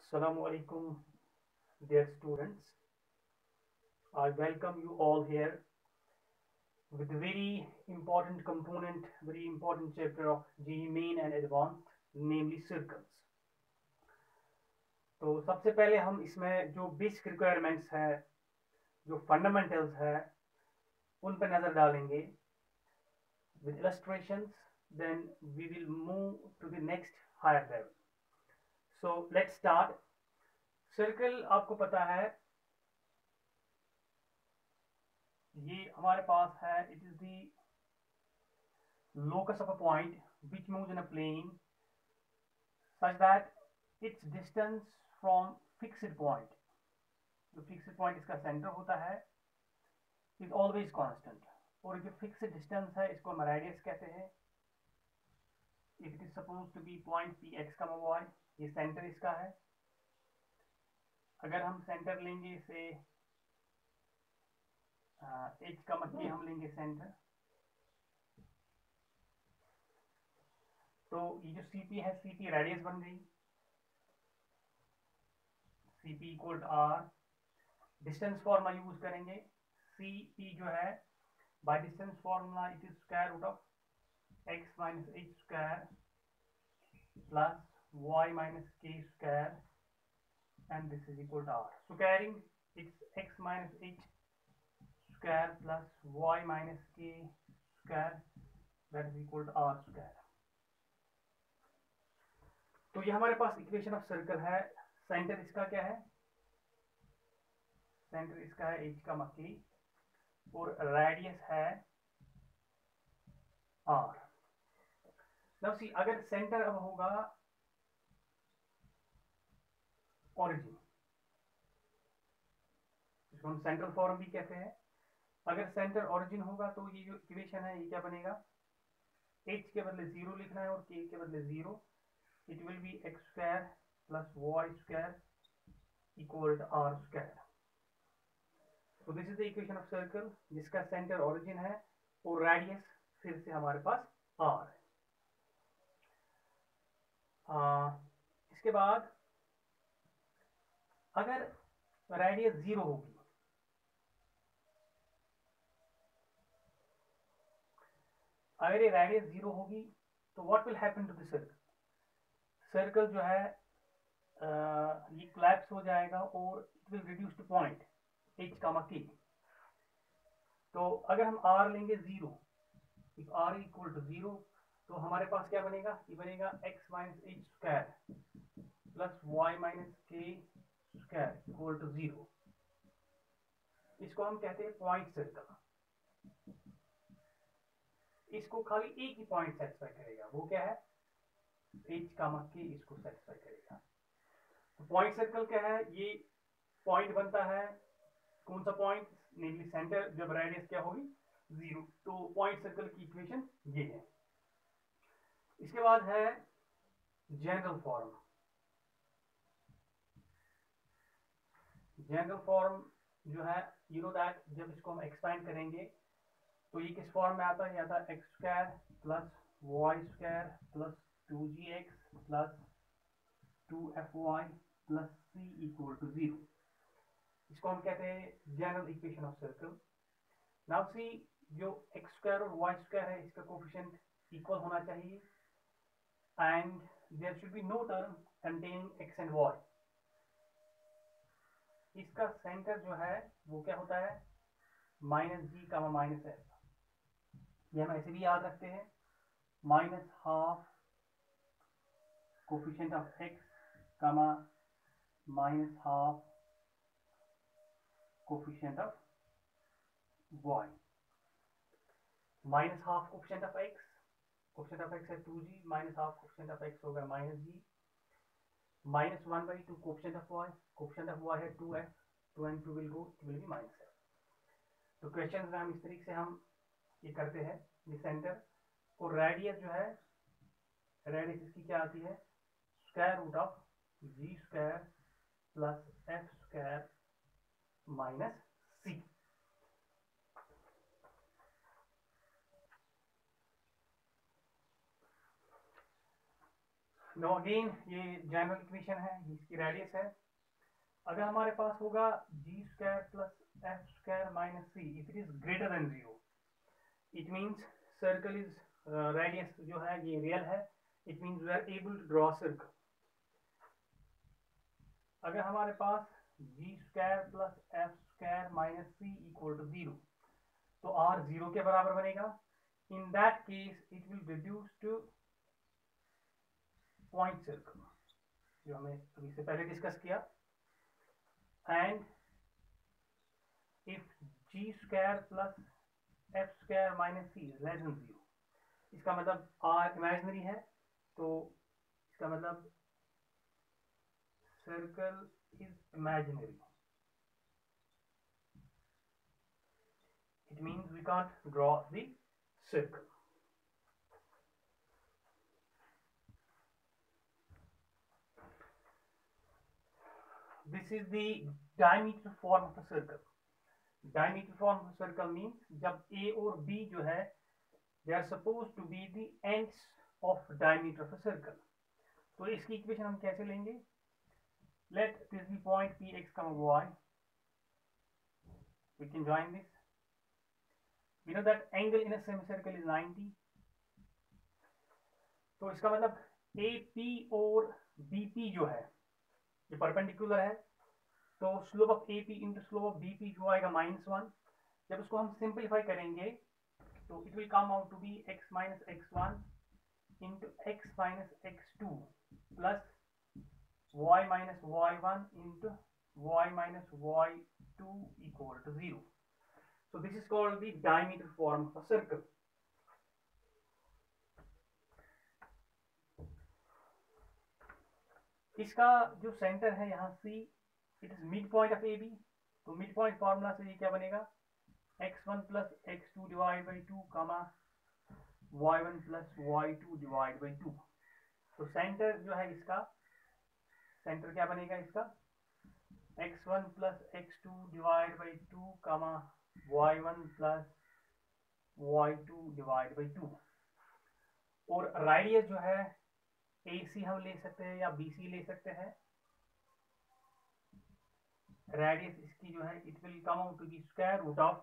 Assalamu alaikum, dear students. I welcome you all here with a very important component, very important chapter of JEE Main and Advanced, namely circles. तो सबसे पहले हम इसमें जो basic requirements है, जो fundamentals है, उन पर नजर डालेंगे with illustrations. Then we will move to the next higher level. So let's start. Circle आपको पता है ये हमारे पास है, it is the locus of a point which moves in a plane such that its distance from fixed point, जो fixed point इसका center होता है, is always constant. और जो fixed distance है इसको हम radius कहते हैं. If it is supposed to be point px, y, ये center इसका है. अगर हम center लेंगे से h, k हम लेंगे center, तो ये जो CP है, CP रेडियस बन गई, CP equal to R. Distance formula use करेंगे. CP जो है by distance formula it is square root of x minus h square plus y minus k square and this is equal to R. Squaring its x minus h square plus y minus k square that is equal to R square. तो ये हमारे पास equation of circle है. Centre इसका क्या है? Centre इसका है h का k और रेडियस है R. नाउ सी, अगर सेंटर अब होगा ओरिजिन, इसको हम सेंट्रल फॉर्म भी कहते हैं. अगर सेंटर ओरिजिन होगा तो ये जो इक्वेशन है ये क्या बनेगा? h के बदले 0 लिखना है और k के बदले 0. It will be x square plus y square equal to r square. So this is the equation of circle जिसका center origin है और radius फिर से हमारे पास r है. इसके बाद अगर radius 0 होगी, अगर ये radius 0 होगी तो what will happen to the circle? Circle जो है ये कोलैप्स हो जाएगा और it will reduce to point h comma k. तो अगर हम r लेंगे 0, इफ r इक्वल टू 0, तो हमारे पास क्या बनेगा? ये बनेगा x minus h square plus y minus k square equal to 0. इसको हम कहते हैं पॉइंट सर्कल. इसको खाली एक ही पॉइंट सेटिस्फाई करेगा, वो क्या है? h कामा k इसको सेटिस्फाई करेगा. तो पॉइंट सर्कल क्या है? ये पॉइंट बनता है, कौन सा पॉइंट? नेमली सेंटर, जब रेडियस क्या होगी? 0. तो पॉइंट सर्कल की इक्वेशन ये है. इसके बाद है जनरल फॉर्म. जनरल फॉर्म जो है, यू नो दैट जब इसको हम एक्सपेंड करेंगे तो ये किस फॉर्म में आता है? ये आता है x square plus y square plus 2gx plus 2fy plus c equal to 0. इसको हम कहते हैं general equation of circle. Now see, जो एक्स स्क्वायर और वाई स्क्वायर है इसका कोफिशिएंट इक्वल होना चाहिए and there should be no term containing x and y. इसका सेंटर जो है वो क्या होता है? Minus g comma minus f. ये हम ऐसे भी याद रखते हैं, minus half coefficient of x comma minus half coefficient of y. Minus half coefficient of x, coefficient of x है 2g, minus half coefficient of x होगा minus g, minus 1/2 coefficient of y, coefficient of y है 2f, 2 and 2 will go, it will be minus f. तो question में हम इस तरीके से हम ये करते हैं. ये सेंटर और रेडियस जो है, रेडियस इसकी क्या आती है? Square root of g square plus f square minus c. No again ये जनरल इक्वेशन है, इसकी रेडियस है। अगर हमारे पास होगा g square plus f square minus c, if it is greater than zero, it means circle is radius जो है ये रियल है, it means we are able to draw circle. अगर हमारे पास g square plus f square minus c equal to zero, तो R zero के बराबर बनेगा। In that case it will reduce to point circle, जो हमने अभी से पहले डिस्कस किया। And if g square plus f square minus c is less than zero, इसका मतलब आर इमेजिनरी है, तो इसका मतलब circle is imaginary. It means we can't draw the circle. This is the diameter form of a circle. Diameter form of a circle means जब A और B जो है they are supposed to be the ends of diameter of a circle. तो इसकी equation हम कैसे लेंगे? Let this be point Px, y. We can join this. We know that angle in a semicircle is 90. तो इसका मतलब AP और BP जो है ये परपेंडिकुलर है, तो slope of AP into slope of BP जो आएगा -1। जब उसको हम सिंप्लीफाई करेंगे तो it will come out to be x minus x1 into x minus x2 plus y minus y1 into y minus y2 equal to 0। So this is called the diameter form of a circle. इसका जो centre है यहाँ C, it is mid point of AB। तो mid point formula से ये क्या बनेगा, x1 plus x2 divide by 2 comma y1 plus y2 divide by 2। तो सेंटर जो है इसका सेंटर क्या बनेगा इसका, x1 plus x2 divide by 2 comma y1 plus y2 divide by 2। और रेडियस जो है AC हम ले सकते हैं या BC ले सकते हैं। रेडियस इसकी जो है it will come out to the square root of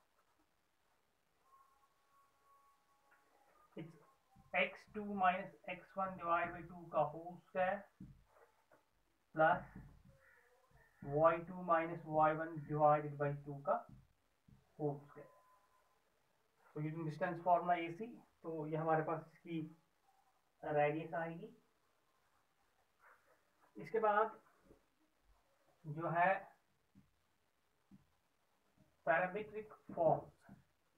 x2 minus x1 divide by 2 का whole square plus y2 minus y1 divided by 2 का होल स्क्वायर। तो यूजिंग डिस्टेंस फॉर्मूला AC, तो ये हमारे पास इसकी रेडियस आएगी। इसके बाद जो है पैरामीट्रिक फॉर्म्स,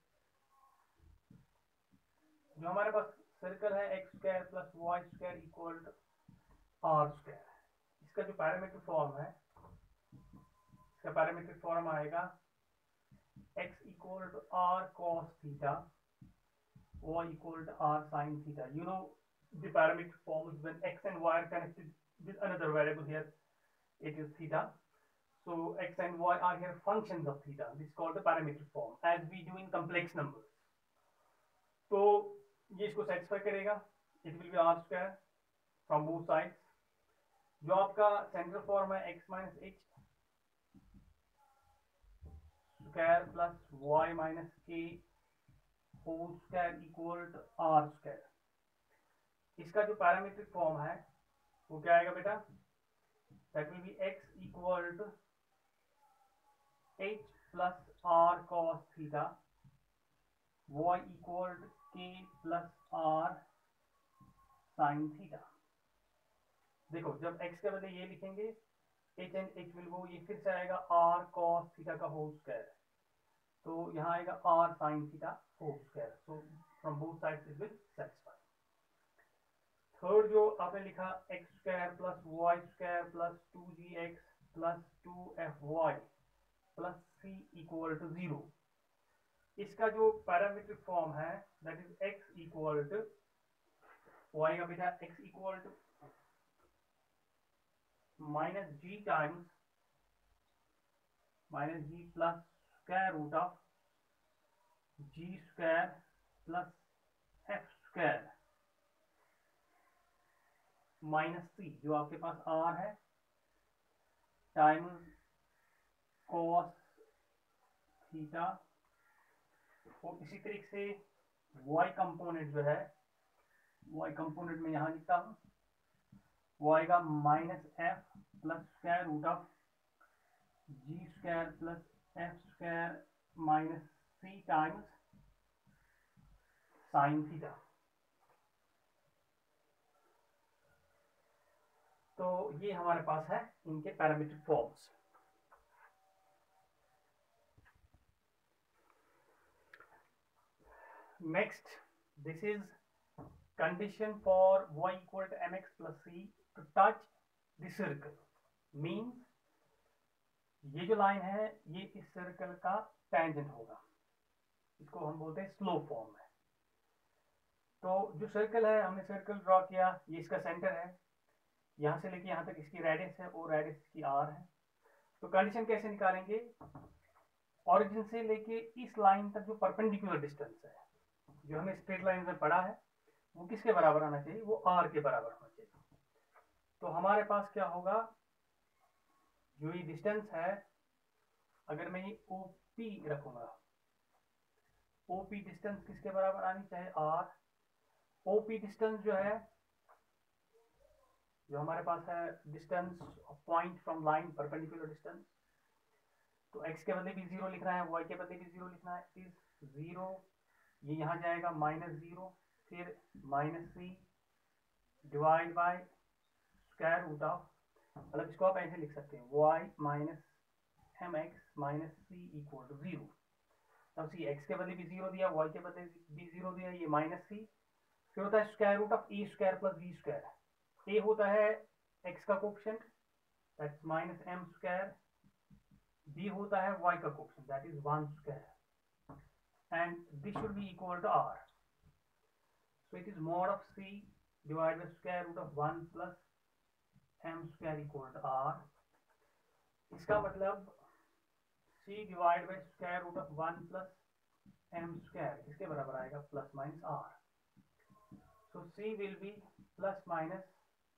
जो हमारे पास सर्कल है x square plus y square equal to R square, इसका जो पैरामीट्रिक फॉर्म है, इसका पैरामीट्रिक फॉर्म आएगा x equal to R cos theta, y equal to R sine theta. You know the parametric form is when x and y are connected with another variable, here it is theta, so x and y are here functions of theta. This is called the parametric form as we do in complex numbers. तो ये इसको satisfy करेगा, it will be r square from both sides। जो आपका central form है x minus h square plus y minus k whole square equal to r square. इसका जो parametric form है वो क्या आएगा बेटा, that will be x equal to h plus r cos theta, y equal to k plus r sin theta. देखो जब x के बदले ये लिखेंगे h and h will go, ये फिर से आएगा r cos थीटा का होल स्क्वायर, तो यहाँ आएगा r sin theta whole square. So from both sides it will satisfy. Third जो आपने लिखा x square plus y square plus 2gx plus 2fy plus c equal to 0, इसका जो parametric form है that is x equal to y का बेटा x equal to minus g times minus g plus square root of g square plus f square minus c जो आपके पास are है times cos theta, और इसी तरीके से y कंपोनेंट जो है, y कंपोनेंट में यहाँ लिखता हूँ, वो आएगा minus f plus square root of g square plus f square minus c times sine theta. तो ये हमारे पास है इनके parametric forms. Next, this is condition for y equal to mx plus c to touch the circle, means ये जो line है ये इस सर्कल का टेंजेंट होगा, इसको हम बोलते हैं स्लोप फॉर्म में। तो जो सर्कल है, हमने सर्कल ड्रॉ किया, ये इसका सेंटर है, यहाँ से लेके यहाँ तक इसकी रेडियस है और रेडियस इसकी आर है। तो कंडीशन कैसे निकालेंगे, ओरिजिन से लेके इस लाइन तक जो परपेंडिकुलर डिस्टेंस है, जो हमें स्ट्रेट लाइन में पड़ा है, वो किसके बराबर आना चाहिए, वो आर के बराबर होना चाहिए। तो हमारे पास क्या होगा, जो ये डिस्टेंस है, अगर मैं ये ओपी रखूंगा, ओपी डिस्टेंस किसके बराबर आनी चाहिए, आर। ओपी डिस्टेंस जो है, जो हमारे पास है distance of point from line, perpendicular distance, तो x के बदले भी 0 लिखना है, y के बदले भी 0 लिखना है, इज 0, ये यहाँ जाएगा -0, फिर minus c divide by square root of, मतलब इसको आप ऐसे लिख सकते हैं, y minus m x minus c equal to 0। तब सी x के बदले भी 0 दिया, y के बदले भी 0 दिया, ये माइनस सी, फिर होता है square root of a square plus b square. A होता है x का coefficient, that is minus m square, b होता है y का coefficient, that is 1 square, and this should be equal to r। So it is mod of c divided by square root of 1 plus m square equal to r। इसका मतलब c divided by square root of 1 plus m square किसके बराबर आएगा, plus minus r। So c will be plus minus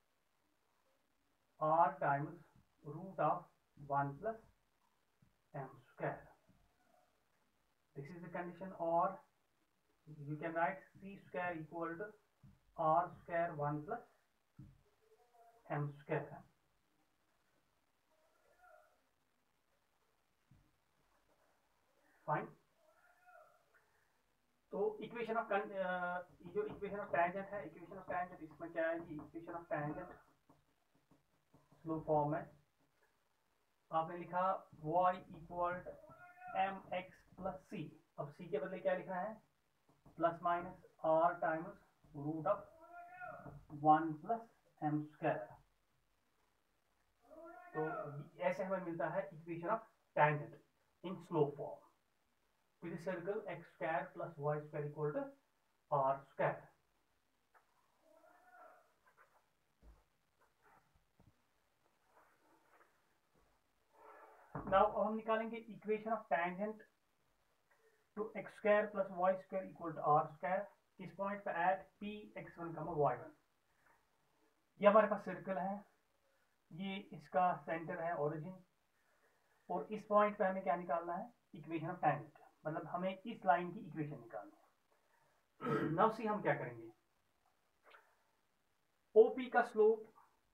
r times root of 1 plus m square। This is the condition, or you can write c square equal to r square 1 plus m square। Fine. तो equation of जो equation of tangent है, equation of tangent इसमें क्या है कि equation of tangent slope form है। आपने लिखा y equal m x plus c, अब c के बदले क्या लिखना है, plus minus r times root of 1 plus m square. तो ऐसे हमें मिलता है equation of tangent in slope form to the circle x square plus y square equal to r square। Now हम निकालेंगे equation of tangent to x square plus y square equal to r square किस point पे, at p x1, y1। ये हमारे पास circle है, ये इसका सेंटर है, ओरिजिन, और इस पॉइंट पे हमें क्या निकालना है, इक्वेशन ऑफ टेंजेंट, मतलब हमें इस लाइन की इक्वेशन निकालनी है। नाउ सी हम क्या करेंगे, ओपी का स्लोप,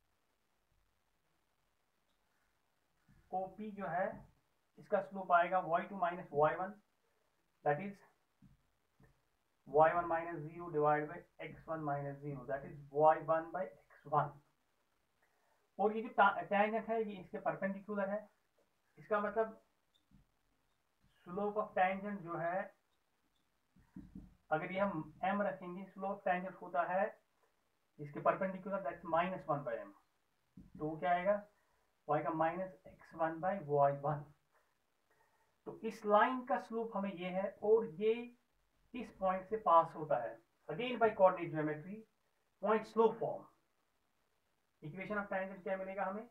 ओपी जो है इसका स्लोप आएगा y2 minus y1, that is y1 minus 0 divide by x1 minus 0, that is y1 by x1। और ये जो टेंजेंट है ये इसके परपेंडिकुलर है, इसका मतलब स्लोप ऑफ टेंजेंट जो है, अगर ये हम m रखेंगे, स्लोप ऑफ टेंजेंट होता है इसके परपेंडिकुलर, दैट -1 बाई m, तो क्या आएगा, y का माइनस x1 बाई y1। तो इस लाइन का स्लोप हमें ये है, और ये इस पॉइंट से पास होता है, again by coordinate geometry, point slope form. Equation of tangent क्या मिलेगा हमें,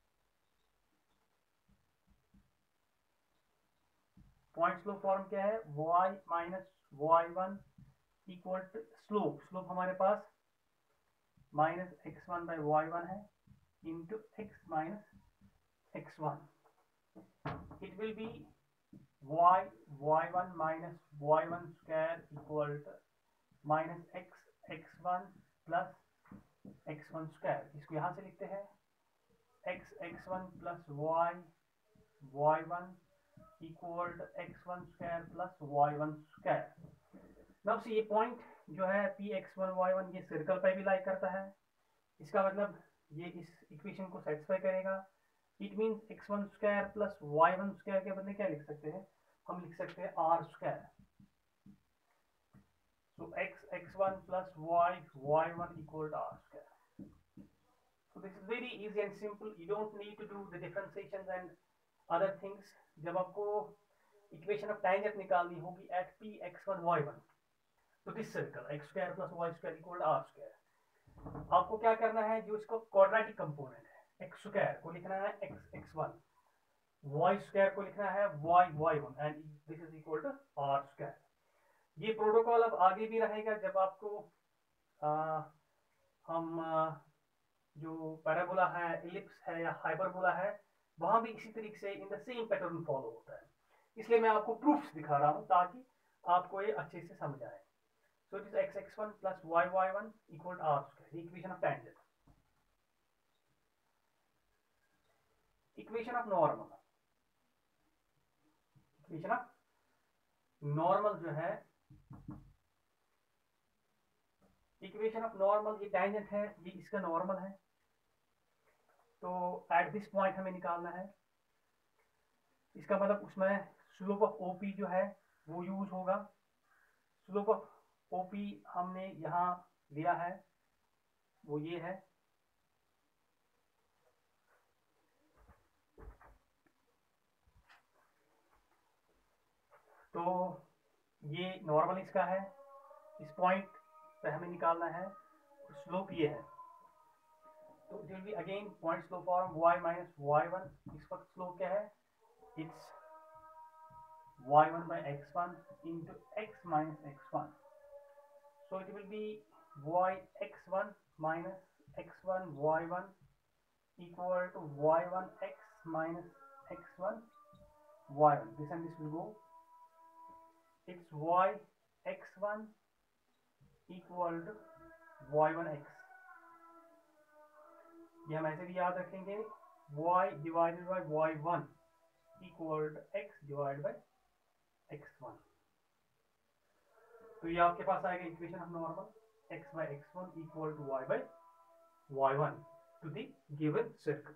पॉइंट स्लोप फॉर्म क्या है, y minus y1 equal to slope, slope हमारे पास माइनस x1 बाई y1 है into x minus x1. It will be y1 minus y1 square equal to minus x1 plus x1 square. इसको यहाँ से लिखते हैं x1 plus y1 equal to x1 square plus y1 square. Now see ये point जो है px1 y1 ये circle पे भी लाई करता है. इसका मतलब ये इस इक्वेशन को सेटिस्फाई करेगा. It means x1 square plus y1 square के बदले क्या लिख सकते हैं, हम लिख सकते हैं r square. So x1 plus y1 equal to r square. So this is very easy and simple. You don't need to do the differentiations and other things. जब आपको equation of tangent निकालनी होगी at p x1 y1 तो this circle x square plus y square equal to r square. आपको क्या करना है, जो इसको quadratic component है x square को लिखना है x1, y square को लिखना है y1 and this is equal to r square. ये प्रोटोकॉल अब आगे भी रहेगा जब आपको जो पैराबोला है, इलिप्स है या हाइपरबोला है, वहां भी इसी तरीके से in the same pattern follow होता है. इसलिए मैं आपको प्रूफ्स दिखा रहा हूं ताकि आपको ये अच्छे से समझ आए. So it is x1 plus y1 equal to r square. Equation of tangent. Equation of normal. Equation of normal जो है, इक्वेशन ऑफ नॉर्मल, ये टेंजेंट है, ये इसका नॉर्मल है. तो एट दिस पॉइंट हमें निकालना है. इसका मतलब उसमें स्लोप ऑफ ओपी जो है वो यूज होगा. स्लोप ऑफ ओपी हमने यहाँ लिया है, वो ये है. तो ये नॉर्मल इसका है, इस पॉइंट पे हमें निकालना है. स्लोप ये है. तो it will be again point slope form y minus y1. इस वक्त स्लोप क्या है, it's y1 by x1 into x minus x1. So it will be yx1 minus x1 y1 equal to y1 x minus x1 y1. This and this will go. It's yx1 equal to y1 x. ये हम ऐसे भी याद रखेंगे, y divided by y1 equal to x divided by x1. तो ये आपके पास आएगा equation of normal, x by x1 equal to y by y1 to the given circle.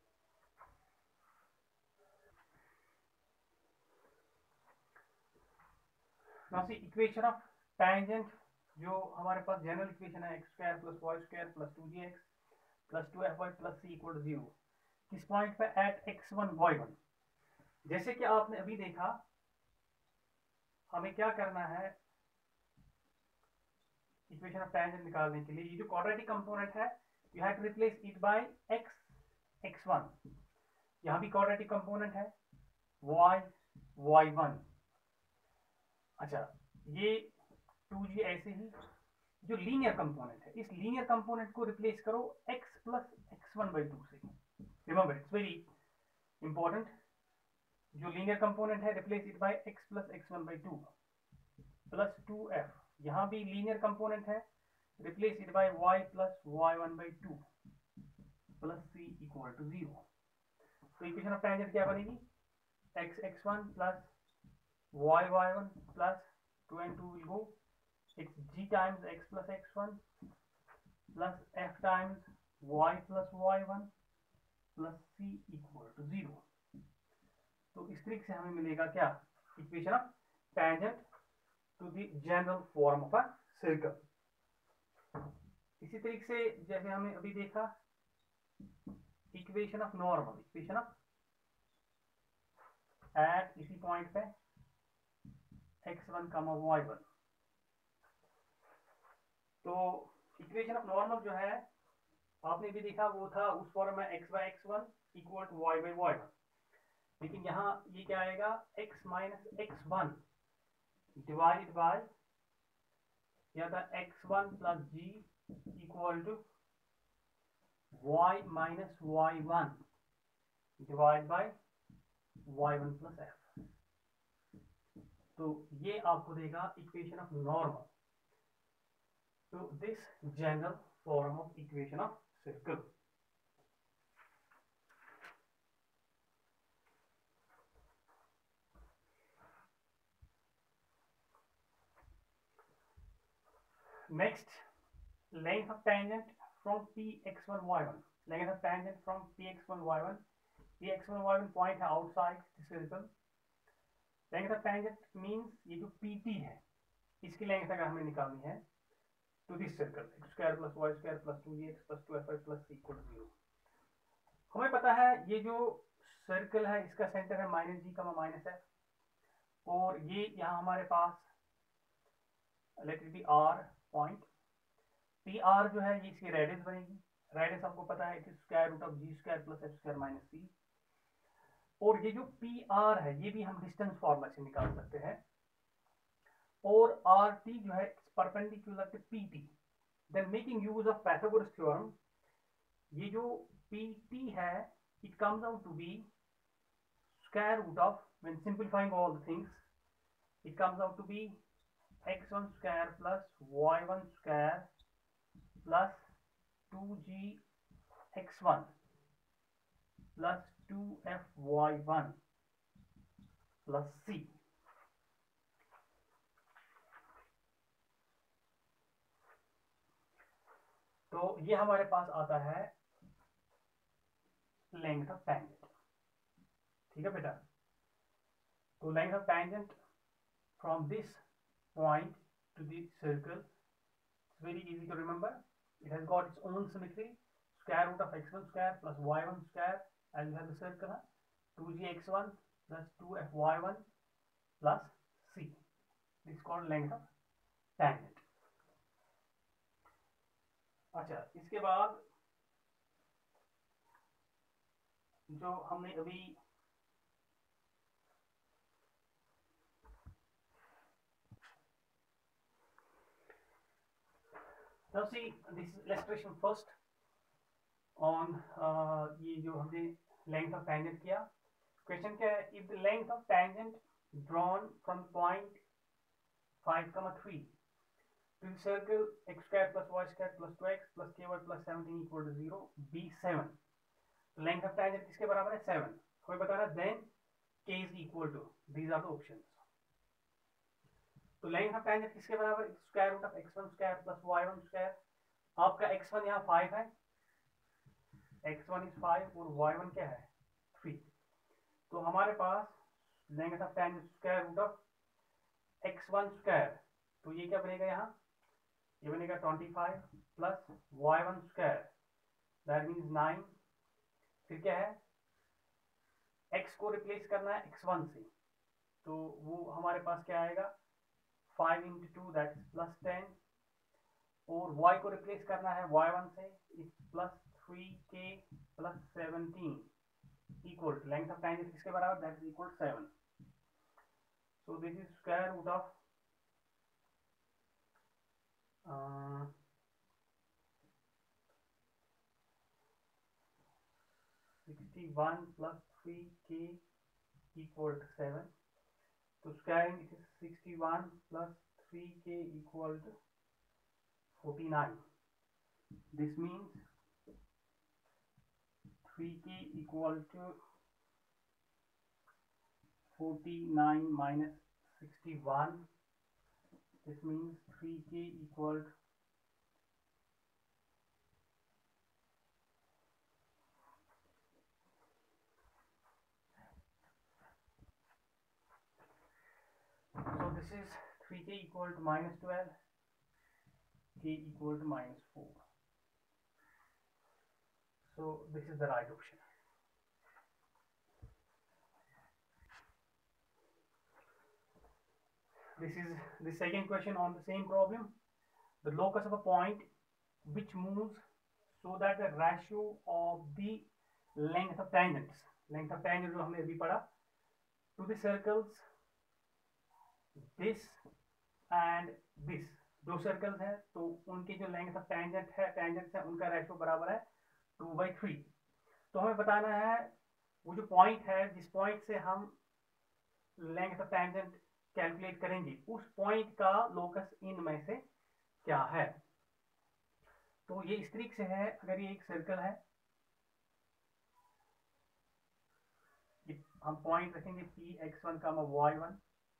Now see equation of tangent, जो हमारे पास जनरल इक्वेशन है x square plus y square plus 2gx plus 2fy plus c equal to 0. किस point पे, at x1 y1. जैसे कि आपने अभी देखा, हमें क्या करना है इक्वेशन ऑफ टेंजेंट निकालने के लिए. ये जो क्वाड्रेटिक कंपोनेंट है, you have to replace it by x1. यहाँ भी क्वाड्रेटिक कंपोनेंट है y1. अच्छा, ये 2g ऐसे ही. जो लीनियर कंपोनेंट है, इस लीनियर कंपोनेंट को रिप्लेस करो x प्लस x1 बाई 2 से. Remember it's very important. जो लीनियर कंपोनेंट है, replace it by x plus x1 by 2 plus 2f. यहाँ भी लीनियर कंपोनेंट है, replace it by y plus y1 by 2 plus c equal to 0. तो equation of tangent क्या बनेगी, x1 plus y1 plus 2 and 2 will go. It's g times x plus x1 plus f times y plus y1 plus c equal to 0. तो इस तरीके से हमें मिलेगा क्या, equation of tangent to the general form of a circle. इसी तरीके से जैसे हमें अभी देखा equation of normal, equation of at इसी पॉइंट पे x1 कमा y1. तो इक्वेशन ऑफ नॉर्मल जो है आपने भी देखा, वो था उस फॉर्म में x by x1 equal to y by y1. लेकिन यहाँ ये क्या आएगा, x minus x1 divided by या था x1 plus g equal to y minus y1 divide by y1 plus f। तो ये आपको देगा इक्वेशन ऑफ नॉर्मल। तो this general form of equation of circle. Next, length of tangent from px1 y1, length of tangent from px1 y1, px1 y1 point है outside the circle। length of tangent means ये जो pt है इसकी length अगर हमें निकालनी है to this circle x square plus y square plus 2gx plus 2fy plus c equal to 0। हमें पता है ये जो सर्कल है इसका सेंटर है माइनस जी का माइनस है, और ये यहाँ हमारे पास let it be r point. P r जो है ये इसकी रेडियस बनेगी। रेडियस आपको पता है कि square root of g square plus f square minus c. और ये जो पी आर है ये भी हम डिस्टेंस फॉर्मूला से निकाल सकते हैं। और आर टी जो है perpendicular to p t. Then making use of Pythagoras theorem, ये जो पी टी है it comes out to be square root of, when simplifying all the things, it comes out to be x1 square plus y1 square plus 2gx1 plus 2fy1 plus c। तो ये हमारे पास आता है length of tangent. ठीक है बेटा, तो length of tangent from this point to the circle, it's very easy to remember. It has got its own symmetry, square root of x1 square plus y1 square, as you have the circle, 2gx1 plus 2fy1 plus c. This is called length of tangent। अच्छा, इसके बाद जो हमने अभी now see this illustration first on ये जो हमने length of tangent किया। क्वेश्चन क्या है, if the length of tangent drawn from point 5,3 to the circle x square plus y square plus 2x plus ky plus 17 equal to 0 be 7। तो length of tangent किसके बराबर है 7। हमें बता रहा है then k is equal to, these are the options। तो length of tangent किसके बराबर, square root of x1 square plus y1 square. आपका x1 यहाँ 5 है, x1 इज 5 और y1 क्या है 3। तो हमारे पास length of tangent square root of x1 square, तो ये क्या बनेगा यहाँ, ये बनेगा 25 plus y1 square that means 9। फिर क्या है, x को रिप्लेस करना है x1 से, तो वो हमारे पास क्या आएगा 5 into 2 that is plus 10, और y को रिप्लेस करना है y1 से, it's plus 3k plus 17 equal to length of tangent किसके बराबर, that is equal to 7। so this is square root of 61 plus 3k equal to 7। तो squaring it is 61 plus 3k equal to 49। This means 3k equal to 49 minus 61। This means 3k equal to so this is 3k equal to minus 12, k equal to minus 4। So this is the right option। This is the second question on the same problem। The locus of a point which moves so that the ratio of the length of tangents, length of tangent जो हमने अभी पढ़ा, to the circles this and this, दो circles हैं तो उनकी जो length of tangent है, टेंजेंट्स है उनका रेशियो बराबर है 2/3। तो हमें बताना है वो जो पॉइंट है, जिस पॉइंट से हम लेंथ ऑफ टेंजेंट कैलकुलेट करेंगे, उस पॉइंट का लोकस इनमें से क्या है। तो ये इस तरीके से है, अगर ये एक सर्कल है, हम पॉइंट रखेंगे Px1, y1,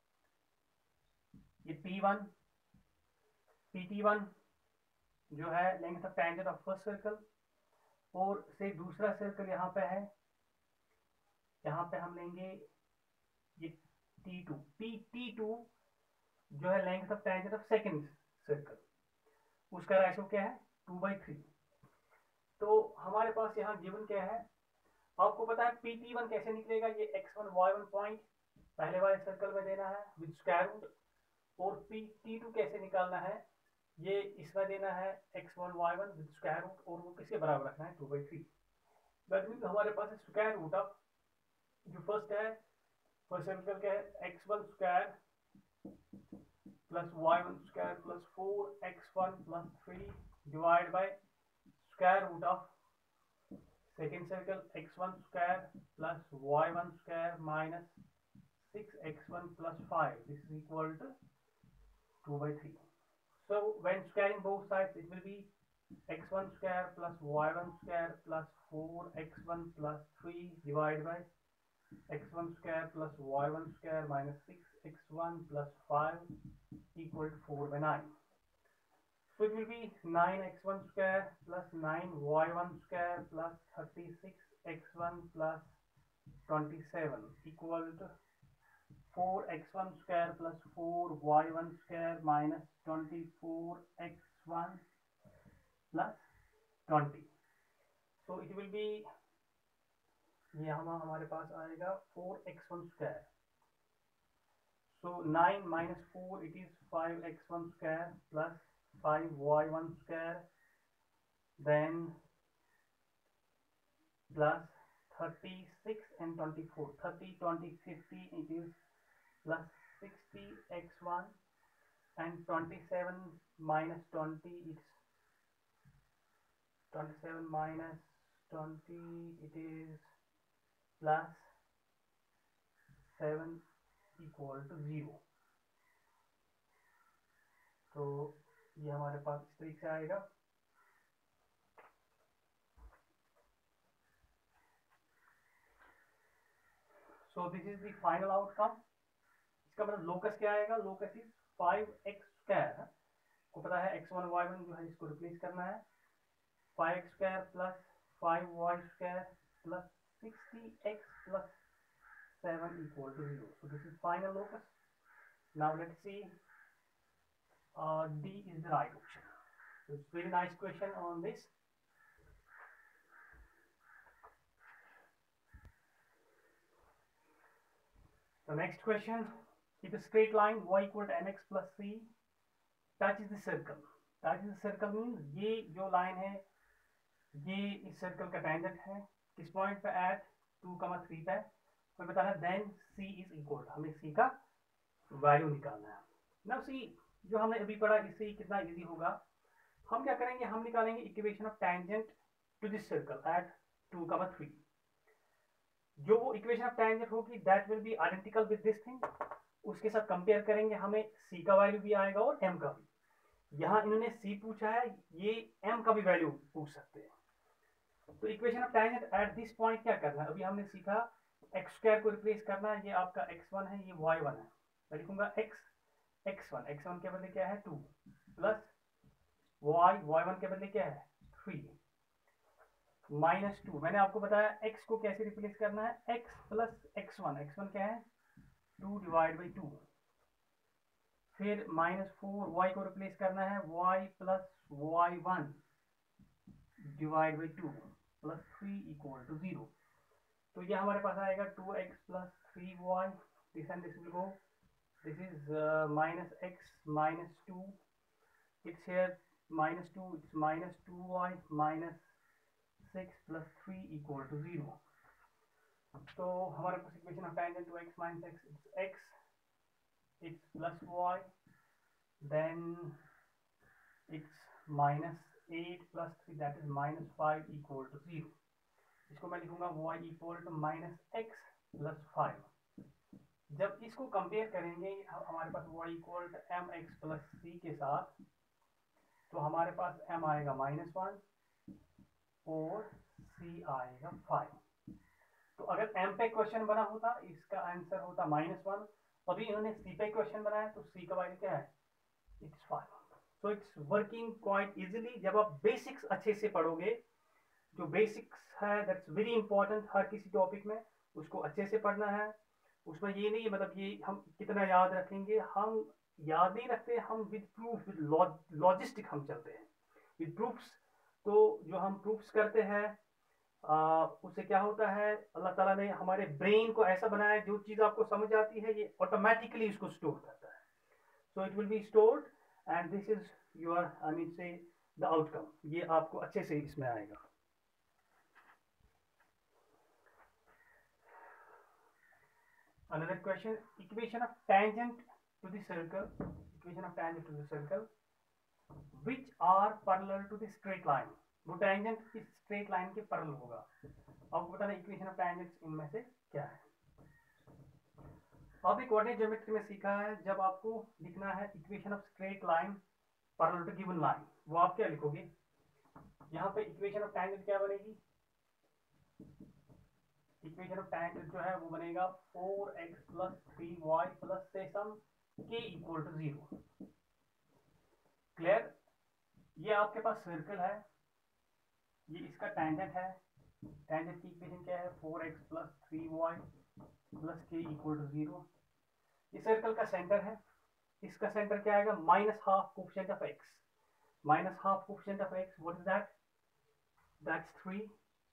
ये P1, PT1 जो है length of tangent of first circle, और से दूसरा सर्कल यहाँ पे है, यहाँ पे हम लेंगे ये T2, T2 जो है length of tangent of second circle, उसका रेशो क्या है 2/3। तो हमारे पास यहाँ गिवन क्या है, आपको पता है PT1 कैसे निकलेगा, ये x1 y1 पॉइंट पहले वाले सर्कल में देना है विद स्क्वायर रूट, और PT2 कैसे निकालना है, ये इसमें देना है x1 y1 with square root, और वो किसके बराबर रखना है 2/3। दैट मीन्स हमारे पास है स्क्वायर रूट ऑफ जो फर्स्ट है, फर्स्ट सर्कल क्या है x1 square plus y1 square plus 4x1 plus 3 divide by square root of second circle x1 square plus y1 square minus 6x1 plus 5. This is equal to 2/3. So when squaring both sides, it will be x1 square plus y1 square plus 4x1 plus 3 divided by x1 square plus y1 square minus 6x1 plus 5 equal to 4/9. So it will be 9x1 square plus 9y1 square plus 36x1 plus 27 equal to 4x1 square plus 4y1 square minus 24x1 plus 20. So it will be, ये हमारे पास आएगा 4x1 square. So 9 minus 4, it is 5x1 square plus 5y1 square, then plus 36 and 24, 30, 20, 50, it is plus 60x1, and 27 minus 20, it's 27 minus 20, it is plus 7 equal to 0. तो ये हमारे पास इस तरीके से आएगा। So this is the final outcome. इसका मतलब locus क्या आएगा, लोकस इज 5x स्क्वायर, को पता है x1 y1 जो है इसको रिप्लेस करना है, 5x square plus 5y square plus 60x plus 7 equal to 0. So this is final locus. Now let's see, D is the right option. So it's very nice question on this. The next question, if a straight line y equal to mx plus c touches the circle. Touches the circle means ये जो line है ये इस circle का tangent है, किस point पे eight 2,3 पे, हमें बताना है देन c इज इक्वल, हमें c का वैल्यू निकालना है। नाउ c जो हमने अभी पढ़ा, इससे कितना इजी होगा, हम क्या करेंगे, हम निकालेंगे equation of tangent to this circle at 2,3। जो वो इक्वेशन ऑफ टेंजेंट होगी that will be identical with this thing, उसके साथ कंपेयर करेंगे, हमें c का वैल्यू भी आएगा और m का भी। यहाँ इन्होंने c पूछा है, ये m का भी वैल्यू पूछ सकते हैं। तो equation of tangent at this point क्या करना है, अभी हमने सीखा एक्स स्क्वायर को रिप्लेस करना है, ये आपका x1 है, ये y1 है, मैं लिखूंगा x1 के बदले क्या है 2 प्लस y1 के बदले क्या है 3 माइनस 2, मैंने आपको बताया x को कैसे रिप्लेस करना है, x प्लस x1 क्या है 2 डिवाइड बाई 2, फिर माइनस 4 y को रिप्लेस करना है y plus y1 divide by 2 plus 3 equal to 0। तो ये हमारे पास आएगा 2x plus 3y, this and this will go, this is minus x minus 2, it's here minus 2, it's minus 2y minus 6 plus 3 equal to 0। तो हमारे पास equation of tangent to x minus x, it's plus y, then it's minus 8 plus 3 that is -5 equal to 0। इसको मैं लिखूंगा y equal to -x plus 5। जब इसको compare करेंगे हमारे पास y equal to mx plus c के साथ, तो हमारे पास m आएगा -1 और c आएगा 5। तो अगर m पे क्वेश्चन बना होता इसका आंसर होता -1, अभी इन्होंने c पे क्वेश्चन बनाया तो c का वैल्यू क्या है, it's 5। So it's working quite easily जब आप बेसिक्स अच्छे से पढ़ोगे। जो बेसिक्स है दैट्स वेरी इंपॉर्टेंट, हर किसी टॉपिक में उसको अच्छे से पढ़ना है। उसमें ये नहीं मतलब ये हम कितना याद रखेंगे, हम याद नहीं रखते, हम विद प्रूफ विद लॉजिस्टिक हम चलते हैं विद प्रूफ्स। तो जो हम प्रूफ्स करते हैं उससे क्या होता है, अल्लाह ताला ने हमारे ब्रेन को ऐसा बनाया है, जो चीज़ आपको समझ आती है ये ऑटोमेटिकली इसको स्टोर करता है। So it will be stored and this is your I mean से द आउटकम, ये आपको अच्छे से इसमें आएगा। Another question, equation of tangent to the circle, which are parallel to the straight line। वो tangent इस straight line के parallel होगा। आपको बताना इक्वेशन ऑफ tangents इनमें से क्या है। आप एक कोऑर्डिनेट ज्योमेट्री में सीखा है, जब आपको लिखना है equation of straight line parallel to given line, वो आप क्या लिखोगे, यहाँ पे इक्वेशन ऑफ tangent क्या बनेगी, इक्वेशन ऑफ tangent जो है वो बनेगा 4x प्लस 3y प्लस से some k equal to 0। Clear. ये आपके पास सर्कल है, ये इसका टेंजेंट है, टेंजेंट की इक्वेशन क्या है 4x plus 3y plus k equal to 0। ये सर्कल का सेंटर है, इसका सेंटर क्या आएगा -12 coefficient of x, -12 coefficient of x what is that, that's 3,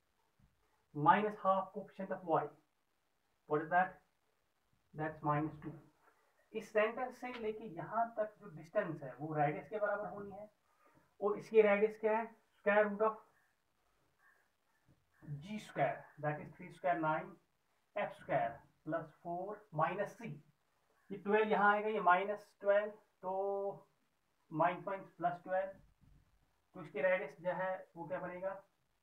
-12 coefficient of y what is that, that's -2। इस सेंटर से लेके यहाँ तक जो डिस्टेंस है वो रेडियस के बराबर होनी है, और इसकी रेडियस क्या है, square root of g square that is 3 square 9 f square plus 4 minus c। ये 12 यहाँ आएगा, ये -12 तो माइनस प्लस 12, तो इसकी रेडियस जो है वो क्या बनेगा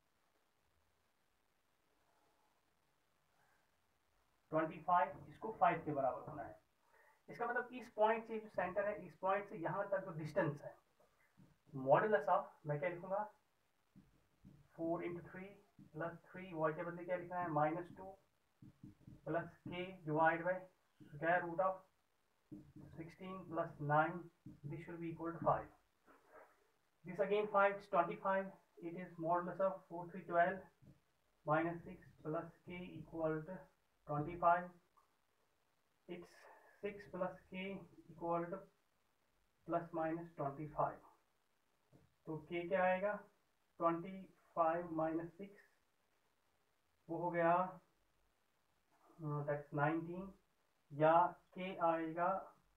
25, इसको 5 के बराबर होना है। इसका मतलब इस पॉइंट से जो सेंटर है, इस पॉइंट से यहाँ तक जो डिस्टेंस है, मॉडुलस ऑफ मैं क्या लिखूंगा 4 इंटू 3 प्लस 3 वाई के बदले क्या लिखना है -2 plus k divide by square root of 16 plus 9, this should be equal to 5। This again 5 is 25, it is modulus of 4 3 12 minus 6 plus k equal to 25, it's 6 plus k equal to plus minus 25, तो k क्या आएगा 25 minus 6 वो हो गया that's 19, या k आएगा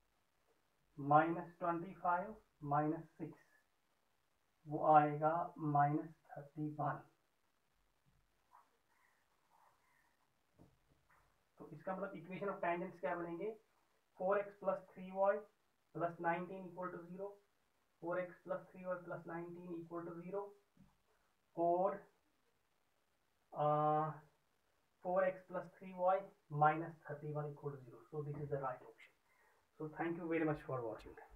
-25 minus 6 वो आएगा -31। तो इसका मतलब इक्वेशन ऑफ टेंजेंट्स क्या बनेंगे 4x plus 3y plus 19 equal to 0, 4x plus 3y plus 19 equal to 0, और 4x plus 3y minus 31 equal to 0। So this is the right option. So thank you very much for watching.